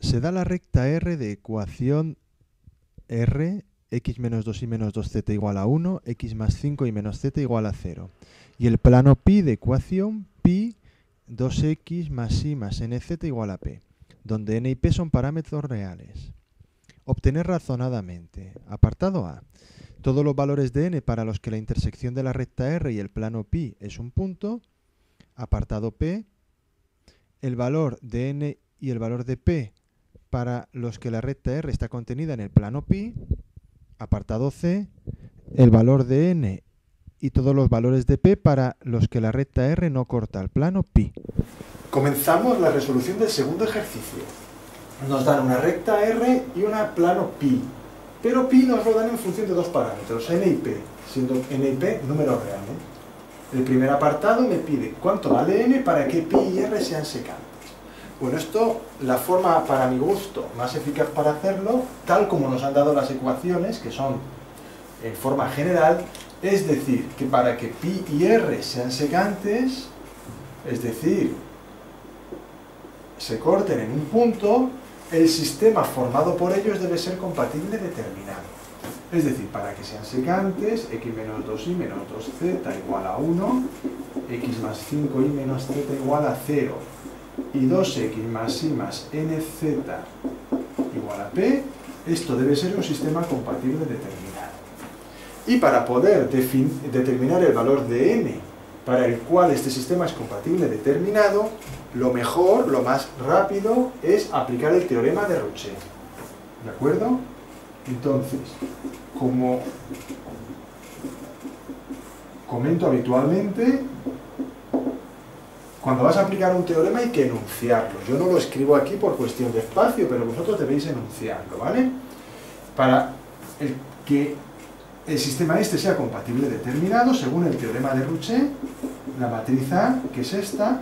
Se da la recta R de ecuación R, x menos 2y menos 2z igual a 1, x más 5y menos z igual a 0. Y el plano pi de ecuación pi 2x más y más nz igual a p, donde n y p son parámetros reales. Obtener razonadamente. Apartado A. Todos los valores de n para los que la intersección de la recta R y el plano pi es un punto. Apartado P. El valor de n y el valor de p para los que la recta R está contenida en el plano pi. Apartado C. El valor de n y todos los valores de p para los que la recta R no corta el plano pi. Comenzamos la resolución del segundo ejercicio. Nos dan una recta R y una plano pi. Pero pi nos lo dan en función de dos parámetros, n y p, siendo n y p números reales. El primer apartado me pide cuánto vale n para que pi y r sean secantes. Bueno, esto, la forma para mi gusto más eficaz para hacerlo, tal como nos han dado las ecuaciones, que son en forma general, es decir, que para que pi y r sean secantes, es decir, se corten en un punto, el sistema formado por ellos debe ser compatible determinado. Es decir, para que sean secantes, x menos 2y menos 2z igual a 1, x más 5y menos z igual a 0, y 2x más y más nz igual a p, esto debe ser un sistema compatible determinado. Y para poder determinar el valor de n para el cual este sistema es compatible determinado, lo mejor, lo más rápido, es aplicar el teorema de Rouchet. ¿De acuerdo? Entonces, como comento habitualmente, cuando vas a aplicar un teorema hay que enunciarlo. Yo no lo escribo aquí por cuestión de espacio, pero vosotros debéis enunciarlo, ¿vale? Para que el sistema este sea compatible determinado, según el teorema de Rouchet, la matriz A, que es esta,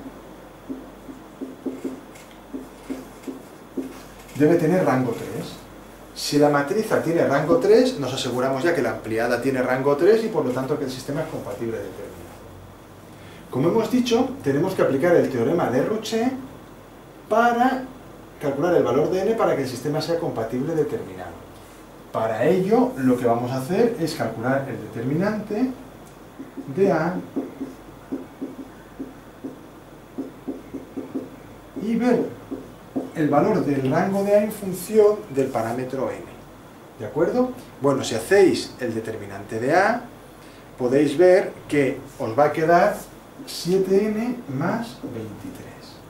debe tener rango 3. Si la matriz A tiene rango 3, nos aseguramos ya que la ampliada tiene rango 3 y por lo tanto que el sistema es compatible determinado. Como hemos dicho, tenemos que aplicar el teorema de Rouchet para calcular el valor de n para que el sistema sea compatible determinado. Para ello, lo que vamos a hacer es calcular el determinante de A y ver el valor del rango de A en función del parámetro n. ¿De acuerdo? Bueno, si hacéis el determinante de A, podéis ver que os va a quedar 7n más 23.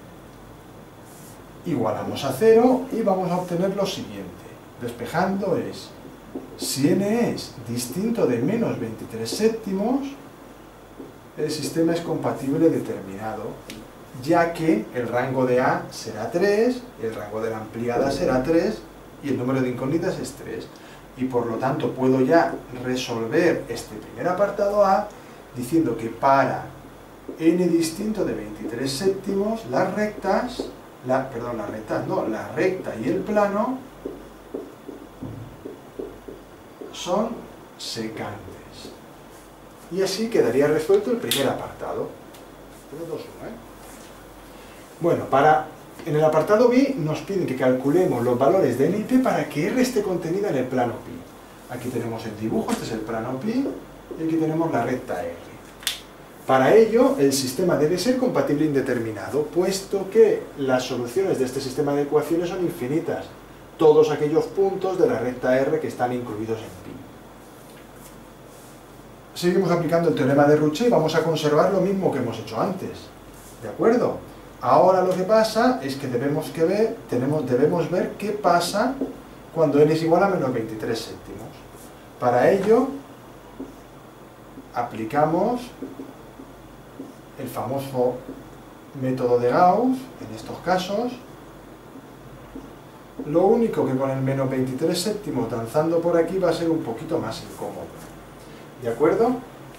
Igualamos a 0 y vamos a obtener lo siguiente. Despejando es, si n es distinto de menos 23 séptimos, el sistema es compatible determinado, ya que el rango de A será 3, el rango de la ampliada será 3 y el número de incógnitas es 3. Y por lo tanto puedo ya resolver este primer apartado A diciendo que para n distinto de 23 séptimos, la recta y el plano son secantes. Y así quedaría resuelto el primer apartado. Bueno, en el apartado B nos piden que calculemos los valores de n y p para que r esté contenida en el plano pi. Aquí tenemos el dibujo, este es el plano pi, y aquí tenemos la recta r. Para ello, el sistema debe ser compatible indeterminado, puesto que las soluciones de este sistema de ecuaciones son infinitas. Todos aquellos puntos de la recta R que están incluidos en pi. Seguimos aplicando el teorema de Rouchet y vamos a conservar lo mismo que hemos hecho antes. ¿De acuerdo? Ahora lo que pasa es que debemos ver qué pasa cuando n es igual a menos 23 séptimos. Para ello, aplicamos el famoso método de Gauss, en estos casos. Lo único que con el menos 23 séptimos danzando por aquí va a ser un poquito más incómodo. ¿De acuerdo?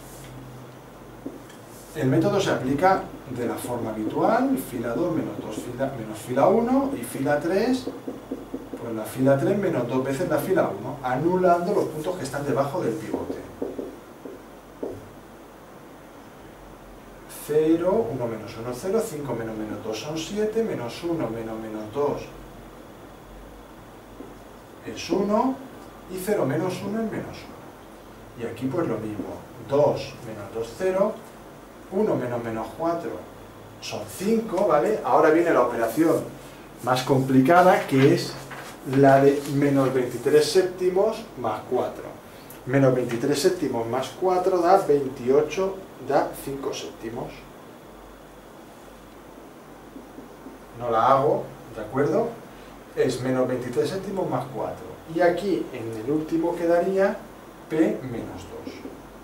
El método se aplica de la forma habitual, fila 2 menos 2 menos fila 1 y fila 3, pues la fila 3 menos 2 veces la fila 1, anulando los puntos que están debajo del pivote. 0, 1 menos 1, 0, 5 menos menos 2 son 7, menos 1 menos menos 2 es 1 y 0 menos 1 es menos 1. Y aquí pues lo mismo, 2 menos 2, 0, 1 menos 4 son 5, ¿vale? Ahora viene la operación más complicada, que es la de menos 23 séptimos más 4. Menos 23 séptimos más 4 da 28, da 5 séptimos. No la hago, ¿de acuerdo? Es menos 23 séptimos más 4. Y aquí, en el último, quedaría P menos 2.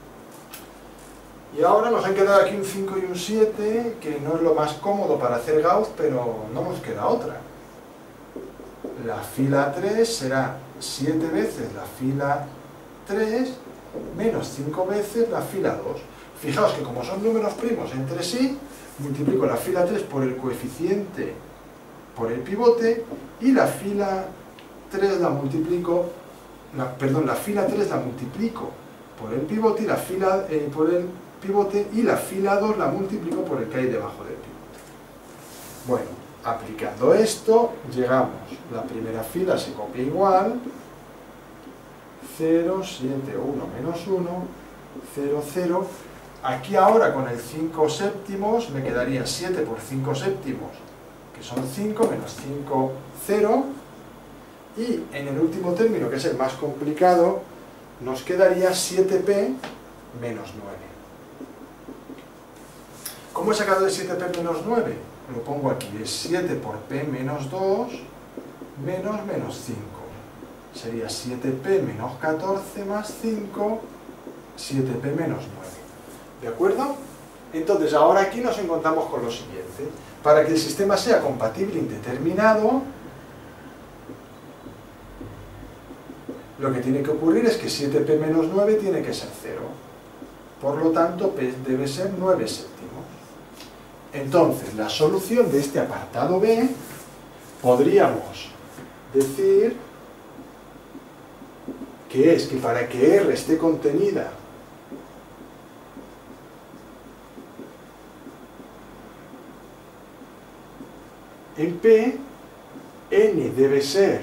Y ahora nos han quedado aquí un 5 y un 7, que no es lo más cómodo para hacer Gauss, pero no nos queda otra. La fila 3 será 7 veces la fila 3 menos 5 veces la fila 2. Fijaos que como son números primos entre sí, multiplico la fila 3 por el coeficiente por el pivote y la fila 3 la multiplico, la fila 3 la multiplico por el pivote y la fila por el pivote y la fila 2 la multiplico por el que hay debajo del pivote. Bueno, aplicando esto, llegamos, la primera fila se copia igual, 0, 7, 1, menos 1, 0, 0. Aquí ahora con el 5 séptimos me quedaría 7 por 5 séptimos, que son 5, menos 5, 0. Y en el último término, que es el más complicado, nos quedaría 7p menos 9. ¿Cómo he sacado el 7p menos 9? Lo pongo aquí, es 7 por p menos 2 menos 5. Sería 7p menos 14 más 5, 7p menos 9. ¿De acuerdo? Entonces, ahora aquí nos encontramos con lo siguiente. Para que el sistema sea compatible indeterminado, lo que tiene que ocurrir es que 7p menos 9 tiene que ser 0. Por lo tanto, p debe ser 9 séptimos. Entonces, la solución de este apartado B, podríamos decir que es que para que R esté contenida en P, N debe ser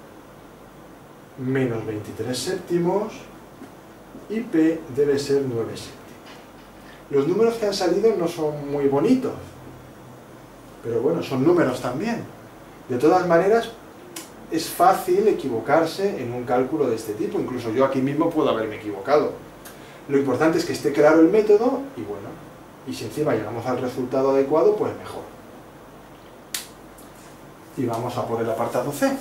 menos 23 séptimos y P debe ser 9 séptimos. Los números que han salido no son muy bonitos, pero bueno, son números también. De todas maneras, es fácil equivocarse en un cálculo de este tipo, incluso yo aquí mismo puedo haberme equivocado. Lo importante es que esté claro el método y bueno, y si encima llegamos al resultado adecuado, pues mejor. Y vamos a por el apartado C.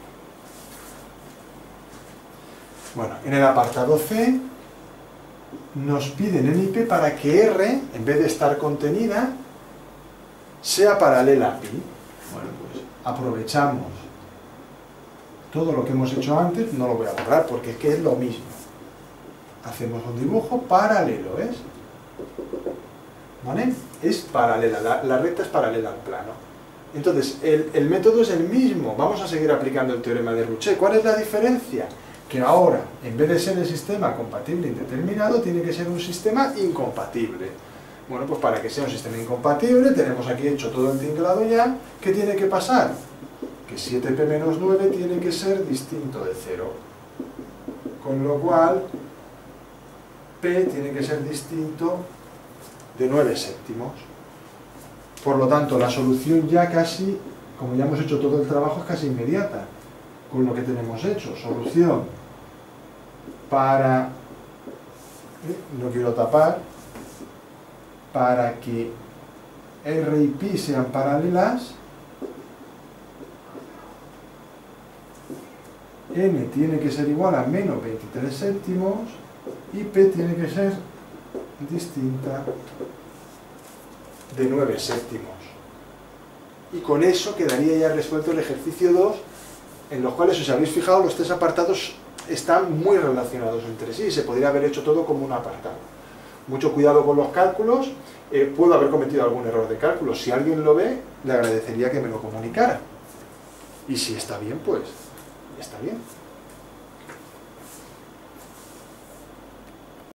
Bueno, en el apartado C nos piden en IP para que R, en vez de estar contenida, sea paralela a pi. Bueno, pues aprovechamos todo lo que hemos hecho antes, no lo voy a borrar porque es que es lo mismo. Hacemos un dibujo paralelo, ¿ves? ¿Vale? Es paralela, la recta es paralela al plano. Entonces, el método es el mismo. Vamos a seguir aplicando el teorema de Rouchet. ¿Cuál es la diferencia? Que ahora, en vez de ser el sistema compatible indeterminado, tiene que ser un sistema incompatible. Bueno, pues para que sea un sistema incompatible, tenemos aquí hecho todo el tinglado ya. ¿Qué tiene que pasar? Que 7p menos 9 tiene que ser distinto de 0. Con lo cual, p tiene que ser distinto de 9 séptimos. Por lo tanto, la solución ya casi, como ya hemos hecho todo el trabajo, es casi inmediata con lo que tenemos hecho. Solución para, no quiero tapar, para que R y pi sean paralelas, n tiene que ser igual a menos 23 séptimos y p tiene que ser distinta de 9 séptimos. Y con eso quedaría ya resuelto el ejercicio 2, en los cuales, si os habéis fijado, los tres apartados están muy relacionados entre sí y se podría haber hecho todo como un apartado. Mucho cuidado con los cálculos, puedo haber cometido algún error de cálculo. Si alguien lo ve, le agradecería que me lo comunicara. Y si está bien, pues está bien.